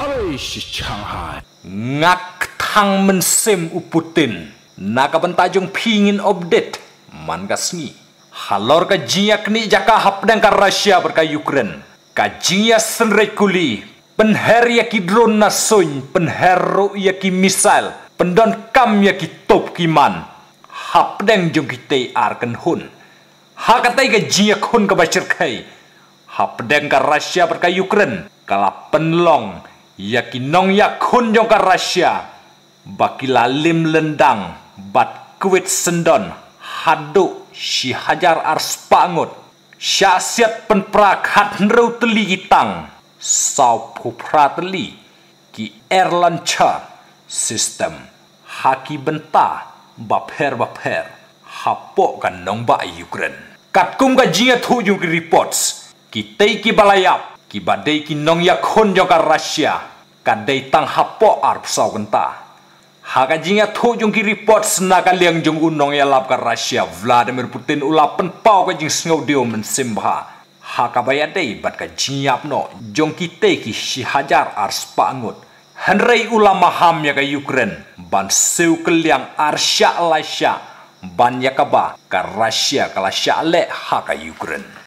Alice Shanghai ngak thang mensim Putin naga bentajung pingin update man gasni halor ka jiak ni jaka hapdang ka Russia berka Ukraine ka jia senrek kuli penher yaki drone na soin penhero yaki missile pendon kam yaki top kiman hapdang jong kitay arkan hun hakatay ka jiak hun ka bachir kai hapdang ka Russia berka Ukraine kala penlong yaki nong yak hun jong ka Russia bakila lim lendang bat kuit sendon hadu si hajar ars pangut syasiat penprak hat nreu teli kitang sau pupra teli ki air launcher system haki benta baper hapok kan nong ba Ukraine katkum ka jinga thu jung reports ki tei ki balayap ki badai ki nong yak hun jong ka Russia kadai tang hapok arp sau genta haka jinga thu jong ki report sna ka liang jong unong ya lap ka Russia Vladimir Putin ulap pen pau ka jing sngo dio men simba haka bayadai bat ka jiap no jong ki te ki si hajar ars pangut henrei ulama ham ya ka Ukraine ban seu keliang arsya lasya ban yakaba ka Russia kala sya le haka Ukraine